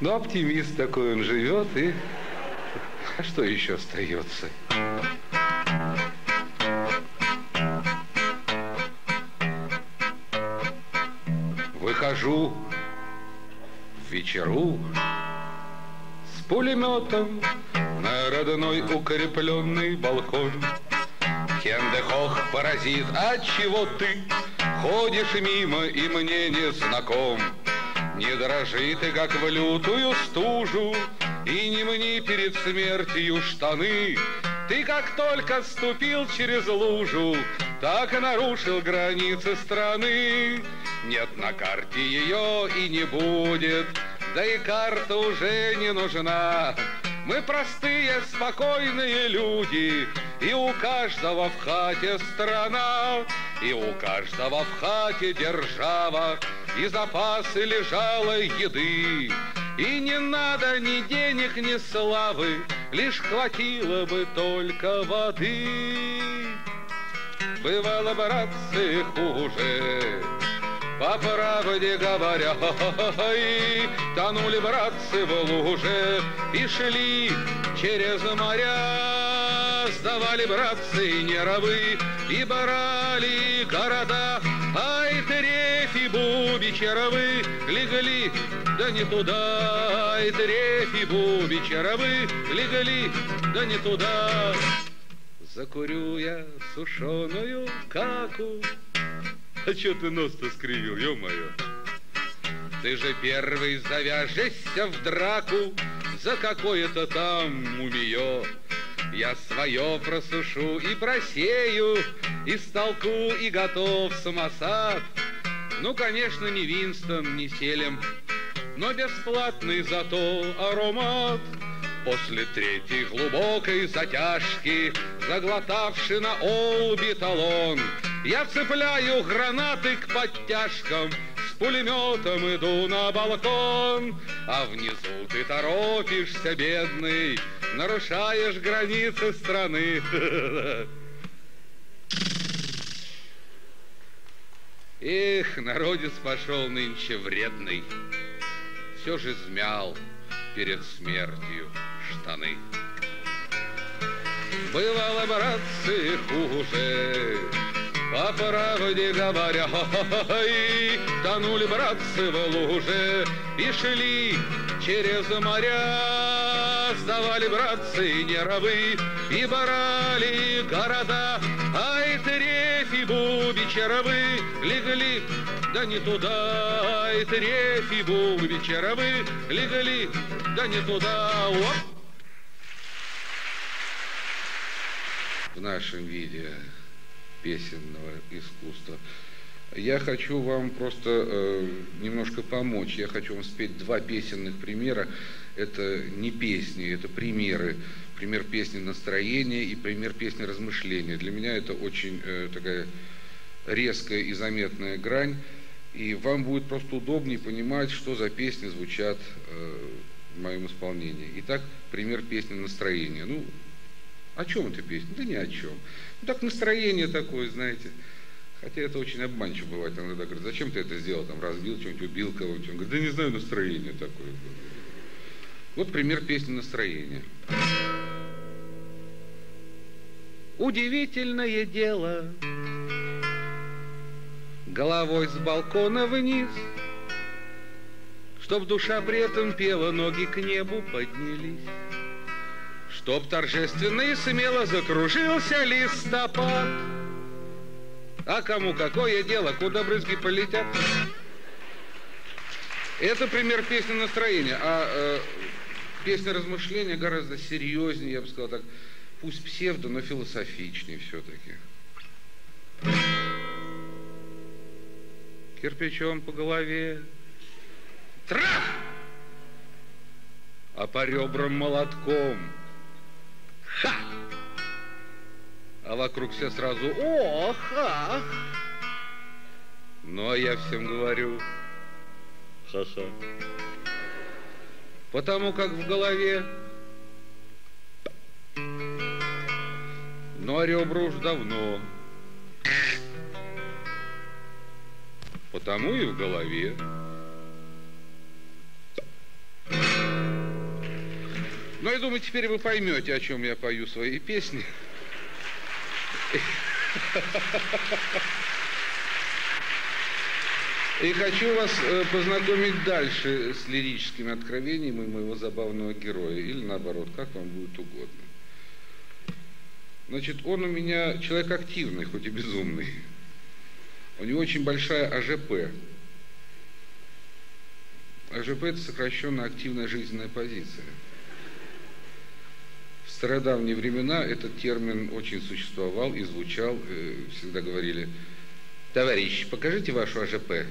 Но оптимист такой он живет, и что еще остается? Выхожу в вечеру с пулеметом на родной укрепленный балкон. Хендехох, паразит, отчего ты ходишь мимо и мне не знаком? Не дрожи ты, как в лютую стужу, и не мни перед смертью штаны. Ты как только ступил через лужу, так и нарушил границы страны. Нет на карте ее и не будет, да и карта уже не нужна. Мы простые, спокойные люди, и у каждого в хате страна, и у каждого в хате держава, и запасы лежалой еды. И не надо ни денег, ни славы, лишь хватило бы только воды. Бывало, братцы, хуже, по правде говоря, тонули братцы в луже и шли через моря. Сдавали братцы нервы и барали города. Ай, трефи, буби, червы легли, да не туда. Ай, трефи, буби, червы легли, да не туда. Закурю я сушеную каку. А чё ты нос-то скривил, ё-моё? Ты же первый завяжешься в драку за какое-то там мумиё. Я свое просушу и просею, и столку, и готов самосад. Ну, конечно, не Винстон, не Селем, но бесплатный зато аромат. После третьей глубокой затяжки, заглотавши на олби талон, я цепляю гранаты к подтяжкам, с пулеметом иду на балкон. А внизу ты торопишься, бедный, нарушаешь границы страны. Эх, народец пошел нынче вредный, все же змял перед смертью штаны. Бывало, братцы, хуже, по правде говоря, тонули братцы в луже и шли через моря. Сдавали братцы нервы и барали города. Ай, трефи, буби, червы легли, да не туда. Ай, трефи, буби, червы легли, да не туда. Оп! В нашем виде песенного искусства я хочу вам просто немножко помочь. Я хочу вам спеть два песенных примера. Это не песни, это примеры. Пример песни настроения и пример песни размышления. Для меня это очень такая резкая и заметная грань. И вам будет просто удобнее понимать, что за песни звучат в моем исполнении. Итак, пример песни настроения. Ну, о чем эта песня? Да ни о чем. Ну, так настроение такое, знаете. Хотя это очень обманчиво бывает. Иногда говорят, зачем ты это сделал? Там разбил что-нибудь, убил кого-нибудь. Он говорит, да не знаю, настроение такое. Вот пример песни настроения. Удивительное дело, головой с балкона вниз, чтоб душа при этом пела, ноги к небу поднялись. Чтоб торжественно и смело закружился листопад. А кому какое дело, куда брызги полетят? Это пример песни настроения. А песня размышления гораздо серьезнее, я бы сказал так, пусть псевдо, но философичнее все-таки. Кирпичом по голове, трах! А по ребрам молотком, ха! А вокруг все сразу ох, ах. Ну, а я всем говорю ха-ха. Потому как в голове, ну, а ребра уж давно. Потому и в голове. Но я думаю, теперь вы поймете, о чем я пою свои песни. И хочу вас познакомить дальше с лирическими откровениями моего забавного героя. Или наоборот, как вам будет угодно. Значит, он у меня человек активный, хоть и безумный. У него очень большая АЖП. АЖП – это сокращенно активная жизненная позиция. В стародавние времена этот термин очень существовал и звучал. Всегда говорили: товарищ, покажите вашу АЖП.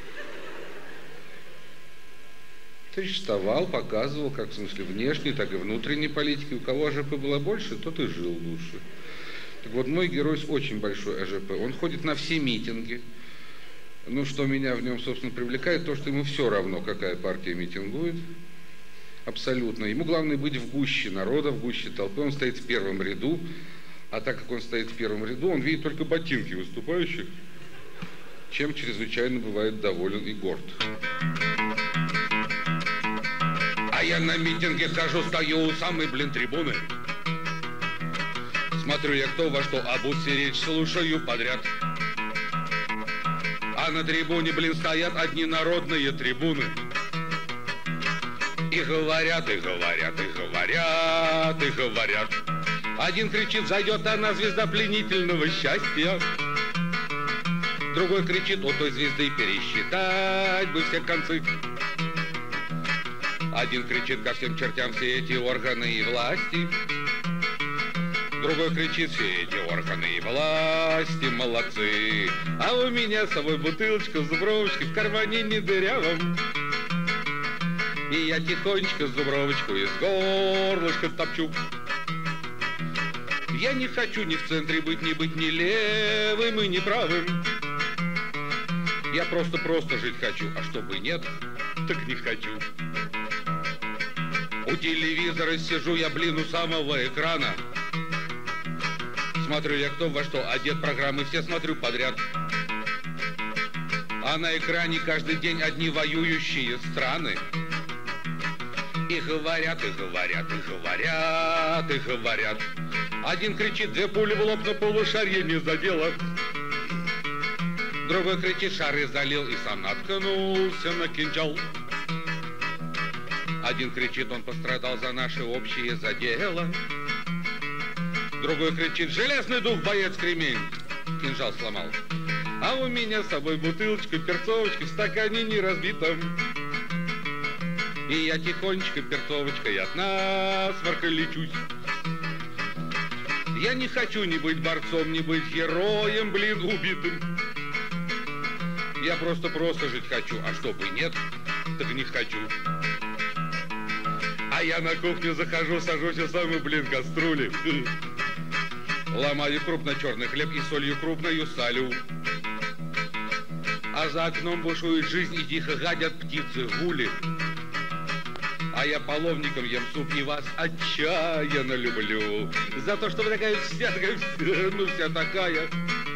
Товарищ вставал, показывал, как в смысле внешней, так и внутренней политики. У кого АЖП было больше, тот и жил лучше. Так вот, мой герой с очень большой АЖП. Он ходит на все митинги. Ну, что меня в нем, собственно, привлекает, то, что ему все равно, какая партия митингует. Абсолютно. Ему главное быть в гуще народа, в гуще толпы. Он стоит в первом ряду. А так как он стоит в первом ряду, он видит только ботинки выступающих, чем чрезвычайно бывает доволен и горд. А я на митинге хожу, стою у самой, трибуны. Смотрю я кто во что, а будь речь слушаю подряд. А на трибуне, стоят одни народные трибуны. И говорят, и говорят, и говорят, и говорят. Один кричит: зайдет она, звезда пленительного счастья. Другой кричит: у той звезды пересчитать бы все концы. Один кричит: ко всем чертям все эти органы и власти. Другой кричит: все эти органы и власти молодцы. А у меня с собой бутылочка с зубровочкой в кармане не дырявом. И я тихонечко зубровочку из горлышка топчу. Я не хочу ни в центре быть ни левым и ни правым. Я просто жить хочу, а чтобы нет, так не хочу. У телевизора сижу я, у самого экрана. Смотрю я кто во что одет, программы все смотрю подряд. А на экране каждый день одни воюющие страны. И говорят, и говорят, и говорят, и говорят. Один кричит: две пули в лоб, на полушарье не задело. Другой кричит: шары залил и сам наткнулся на кинжал. Один кричит: он пострадал за наши общие задела. Другой кричит: железный дух, боец кремень, кинжал сломал. А у меня с собой бутылочка, перцовочка в стакане не разбитом. И я тихонечко перцовочкой от насморка лечусь. Я не хочу ни быть борцом, ни быть героем, убитым. Я просто жить хочу, а чтобы нет, так не хочу. А я на кухню захожу, сажусь у самой, кастрюли. Ломаю крупно-черный хлеб и солью крупною салю. А за окном бушует жизнь, и тихо гадят птицы гули. А я половником ем суп и вас отчаянно люблю. За то, что вы такая вся, ну вся такая.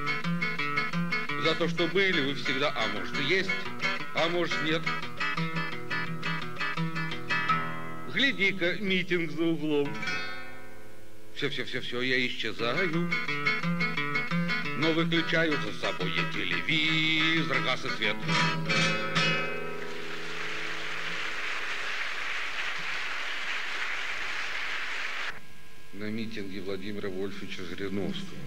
За то, что были вы всегда, а может есть, а может нет. Гляди-ка, митинг за углом. Все, я исчезаю. Но выключаю за собой я телевизор, газ и свет. На митинге Владимира Вольфовича Жириновского.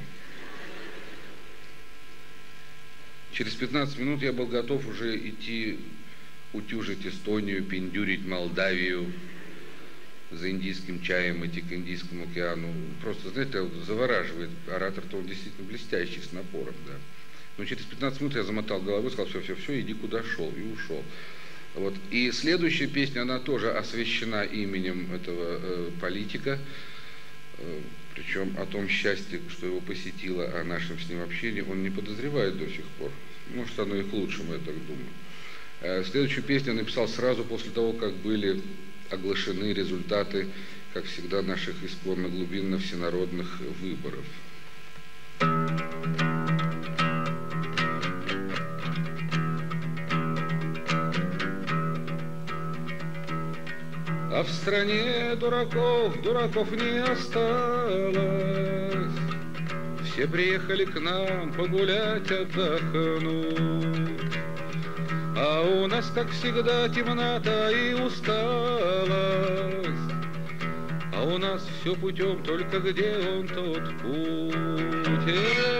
Через 15 минут я был готов уже идти утюжить Эстонию, пиндюрить Молдавию, за индийским чаем идти к Индийскому океану. Просто, знаете, завораживает. Оратор-то он действительно блестящий, с напором, да. Но через 15 минут я замотал головой, сказал: все, иди куда шел, и ушел. Вот. И следующая песня, она тоже освящена именем этого политика. Причем о том счастье, что его посетило, о нашем с ним общении, он не подозревает до сих пор. Может, оно и к лучшему, я так думаю. Следующую песню я написал сразу после того, как были оглашены результаты, как всегда, наших исконно глубинно всенародных выборов. А в стране дураков, дураков не осталось. Все приехали к нам погулять, отдохнуть. А у нас, как всегда, темнота и усталость. А у нас все путем, только где он тот путь?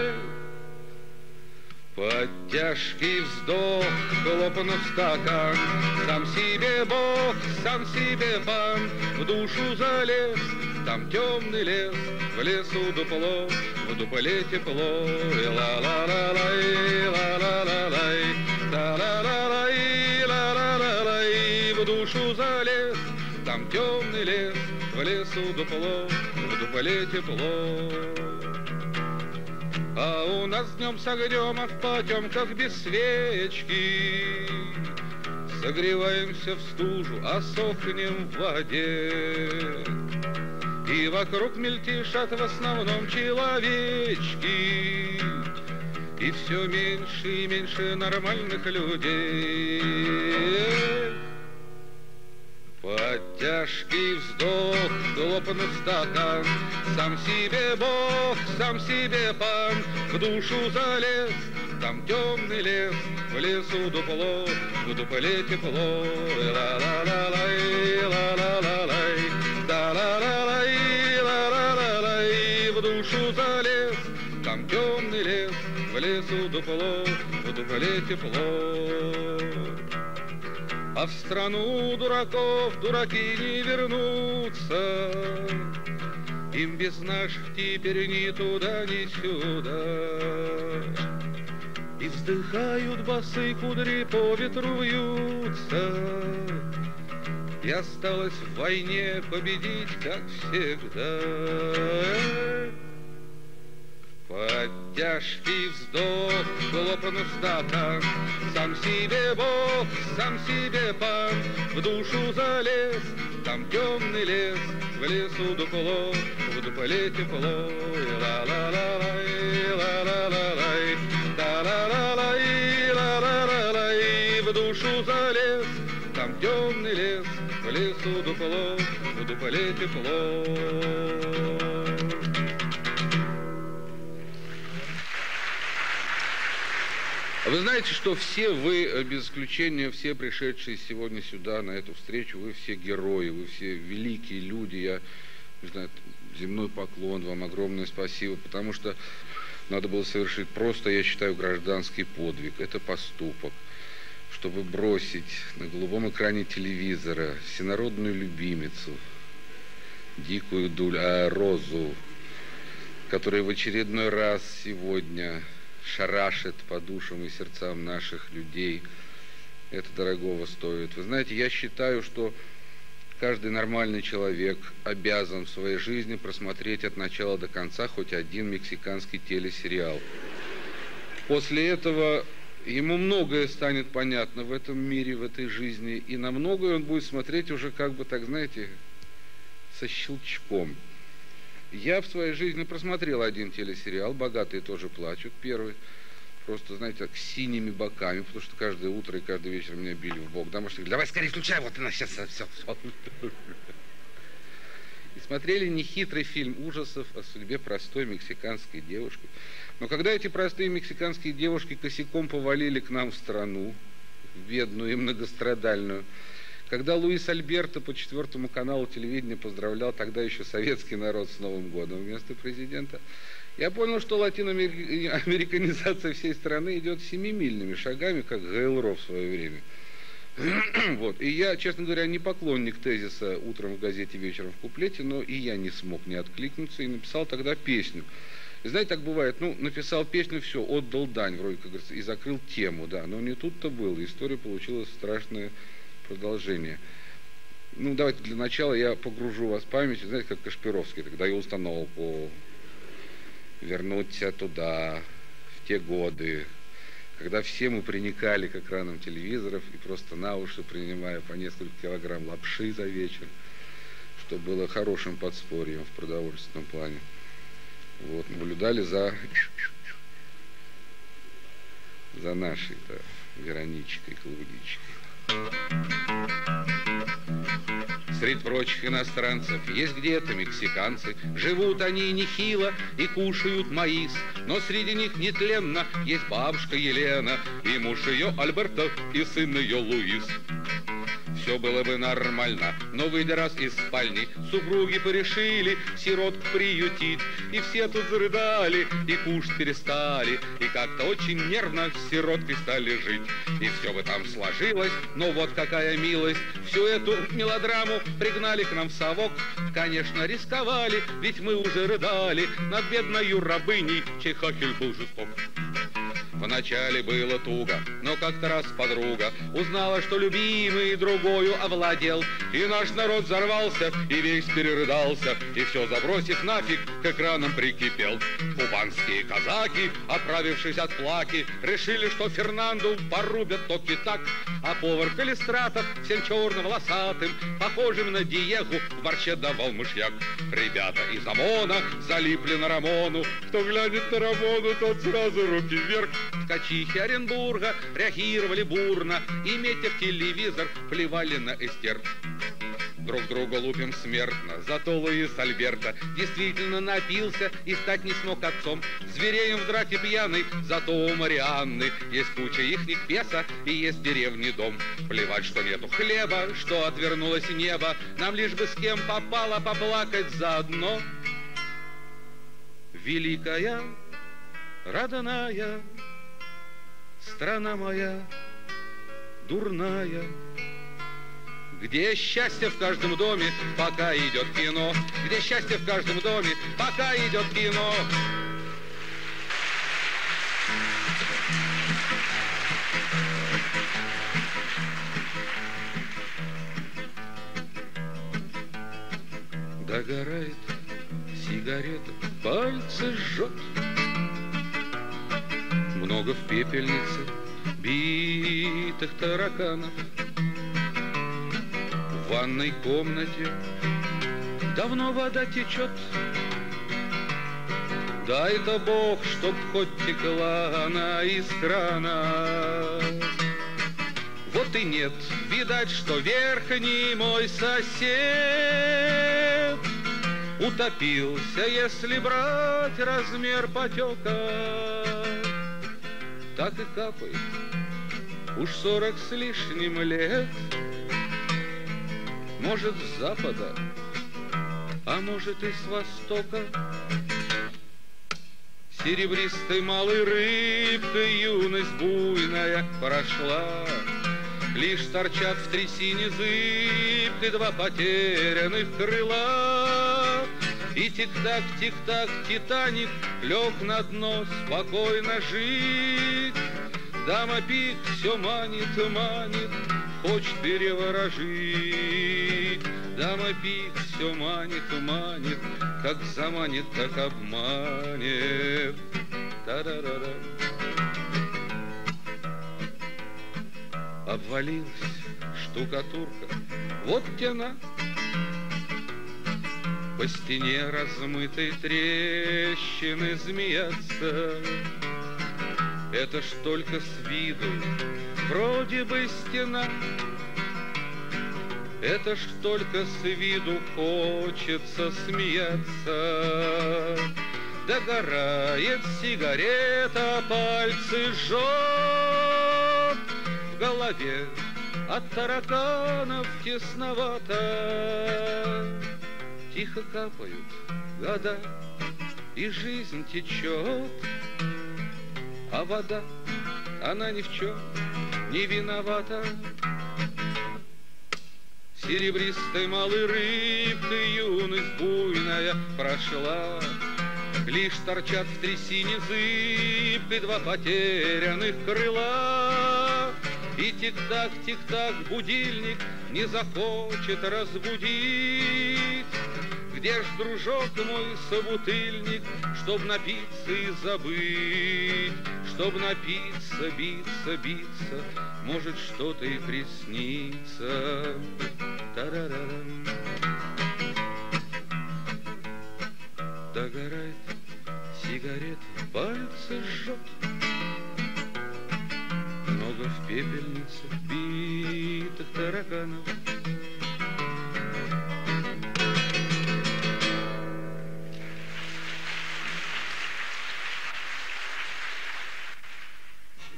Под тяжкий вздох, хлопнув стакан, сам себе Бог, сам себе пан, в душу залез, там темный лес, в лесу дупло, в дупле тепло. Ла-ла-ла-лай, ла-ла-ла-лай, та-ла-ла-лай, ла-ла-ла-лай, в душу залез, там темный лес, в лесу дупло, в дупле тепло. А у нас днем с огнем, а в потемках без свечки. Согреваемся в стужу, а сохнем в воде. И вокруг мельтешат в основном человечки. И все меньше и меньше нормальных людей. Под тяжкий вздох, хлопнув стакан, сам себе Бог, сам себе пан, в душу залез, там темный лес, в лесу дупло, в дупле тепло. Ла-ла-ла-лай, ла-ла-ла-лай, да-ла-ла-лай, ла-ла-ла-лай, в душу залез, там темный лес, в лесу дупло, в дупле тепло. А в страну дураков дураки не вернутся. Им без наших теперь ни туда, ни сюда. И вздыхают босые кудри, по ветру вьются. И осталось в войне победить, как всегда. Под тяжкий вздох, хлопнув стакан, сам себе Бог, сам себе пан, в душу залез, там темный лес, в лесу дупло, в дупле тепло. Ла-ла-ла-лай, ла-ла-ла-лай, да-ла-ла-лай, ла-ла-ла-лай, в душу залез, там темный лес, в лесу дупло, в дупле тепло. Вы знаете, что все вы, без исключения, все пришедшие сегодня сюда, на эту встречу, вы все герои, вы все великие люди. Я, не знаю, земной поклон вам, огромное спасибо, потому что надо было совершить просто, я считаю, гражданский подвиг. Это поступок, чтобы бросить на голубом экране телевизора всенародную любимицу, дикую розу, которая в очередной раз сегодня шарашит по душам и сердцам наших людей. Это дорогого стоит. Вы знаете, я считаю, что каждый нормальный человек обязан в своей жизни просмотреть от начала до конца хоть один мексиканский телесериал. После этого ему многое станет понятно в этом мире, в этой жизни, и на многое он будет смотреть уже как бы, так знаете, со щелчком. Я в своей жизни просмотрел один телесериал, «Богатые тоже плачут», первый, просто, знаете, так, с синими боками, потому что каждое утро и каждый вечер меня били в бок. Домашние говорят: давай скорее включай, вот она сейчас все. И смотрели нехитрый фильм ужасов о судьбе простой мексиканской девушки. Но когда эти простые мексиканские девушки косяком повалили к нам в страну, в бедную и многострадальную, когда Луис Альберто по 4 каналу телевидения поздравлял тогда еще советский народ с Новым годом вместо президента, я понял, что латиноамериканизация всей страны идет семимильными шагами, как ГЛРО в свое время. Вот. И я, честно говоря, не поклонник тезиса «утром в газете, вечером в куплете», но и я не смог не откликнуться и написал тогда песню. И знаете, так бывает, написал песню, все, отдал дань, вроде как говорится, и закрыл тему, да, но не тут-то было, история получилась страшная. Продолжение. Давайте для начала я погружу вас в память, знаете, как Кашпировский, тогда я установку вернуться туда, в те годы, когда все мы приникали к экранам телевизоров и просто на уши, принимая по несколько килограмм лапши за вечер, что было хорошим подспорьем в продовольственном плане. Вот, наблюдали за Нашей-то Вероничкой, Клаудичкой. Среди прочих иностранцев есть где-то мексиканцы. Живут они нехило и кушают маис, но среди них нетленно есть бабушка Елена, и муж ее Альберто, и сын ее Луис. Все было бы нормально, но выйдя раз из спальни, супруги порешили сиротку приютить. И все тут зарыдали, и кушать перестали, и как-то очень нервно с сироткой стали жить. И все бы там сложилось, но вот какая милость. Всю эту мелодраму пригнали к нам в совок. Конечно, рисковали, ведь мы уже рыдали над бедною рабыней, чей хахель был жесток. Вначале было туго, но как-то раз подруга узнала, что любимый другою овладел. И наш народ взорвался, и весь перерыдался, и все забросив нафиг, к экранам прикипел. Кубанские казаки, оправившись от плаки, решили, что Фернанду порубят токи так. А повар Калистратов всем черно-волосатым, похожим на Диегу, в борще давал мышьяк. Ребята из ОМОНа залипли на Рамону. Кто глянет на Рамону, тот сразу руки вверх. Ткачихи Оренбурга реагировали бурно и, метя в телевизор, плевали на Эстер. Друг друга лупим смертно, зато Луис Альберто действительно напился и стать не смог отцом. Звереем в драке пьяный, зато у Марианны есть куча ихних песо и есть в деревне дом. Плевать, что нету хлеба, что отвернулось небо, нам лишь бы с кем попало поплакать заодно. Великая, родная страна моя, дурная, где счастье в каждом доме, пока идет кино, где счастье в каждом доме, пока идет кино. Догорает сигарета, пальцы жжет. Много в пепельнице битых тараканов. В ванной комнате давно вода течет. Дай-то Бог, чтоб хоть текла она из крана. Вот и нет, видать, что верхний мой сосед утопился, если брать размер потека. Так и капает, уж 40 с лишним лет. Может, с запада, а может и с востока. Серебристой малой рыбкой юность буйная прошла. Лишь торчат в трясине зыбкой два потерянных крыла. И тик-так, тик-так, Титаник лег на дно спокойно жить. Дама Пик все манит, манит, хочет переворожить. Дама Пик все манит, манит, как заманит, так обманет. Та-да-да-да. Обвалилась штукатурка, вот тяна. По стене размытой трещины змеятся. Это ж только с виду вроде бы стена. Это ж только с виду хочется смеяться. Догорает сигарета, пальцы жжет. В голове от тараканов тесновато. Тихо капают года, и жизнь течет. А вода, она ни в чем не виновата. Серебристой малой рыбкой юность буйная прошла. Лишь торчат в трясине зыбкой два потерянных крыла. И тик-так, тик-так, будильник не захочет разбудить. Где ж, дружок мой, собутыльник, чтоб напиться и забыть? Чтоб напиться, биться, биться, может, что-то и приснится. Та-ра-ра-рам. Догорает сигарета, пальцы жжет. Много в пепельнице битых тараканов.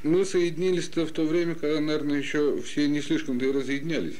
мы соединились-то в то время, когда, наверное, еще все не слишком-то и разъединялись.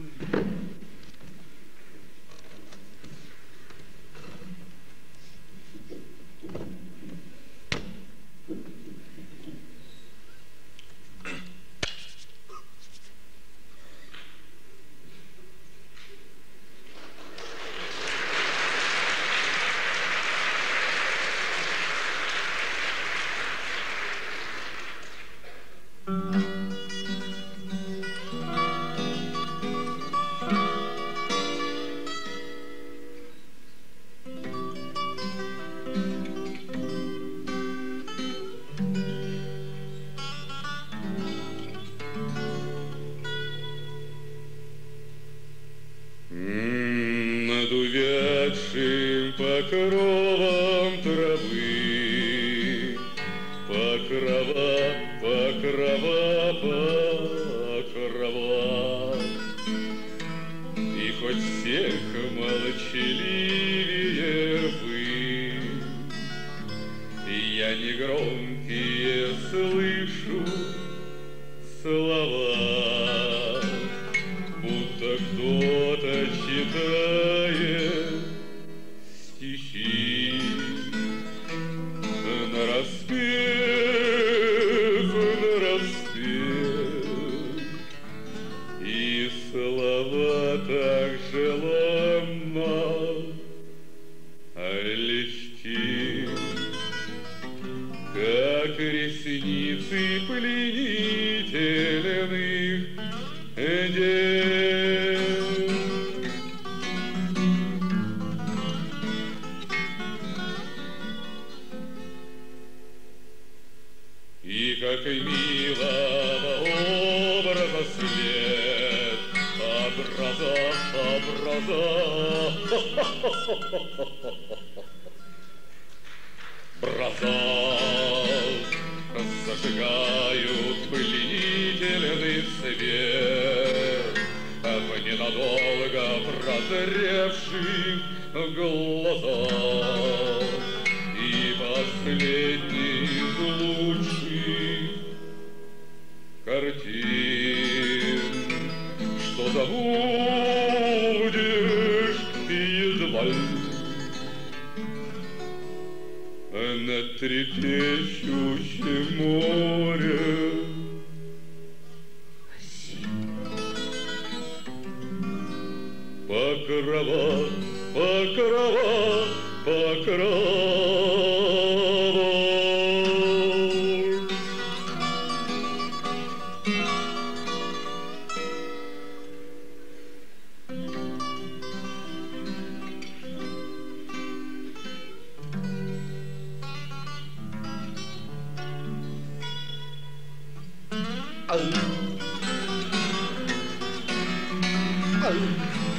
Над увядшим покровом травы покрова, покрова, покрова. И хоть всех молчаливее вы, я негромкие слышу слова, будто кто-то читает стихи нараспев, и слова так желанно легки, как ресницы пленительных дев. И как милого образа свет, образа зажигают пленительный свет в ненадолго прозревших глазах. И последний из лучших картин, что забудешь едва ли над трепещущим морем. Покрова, покрова, покрова. Oh.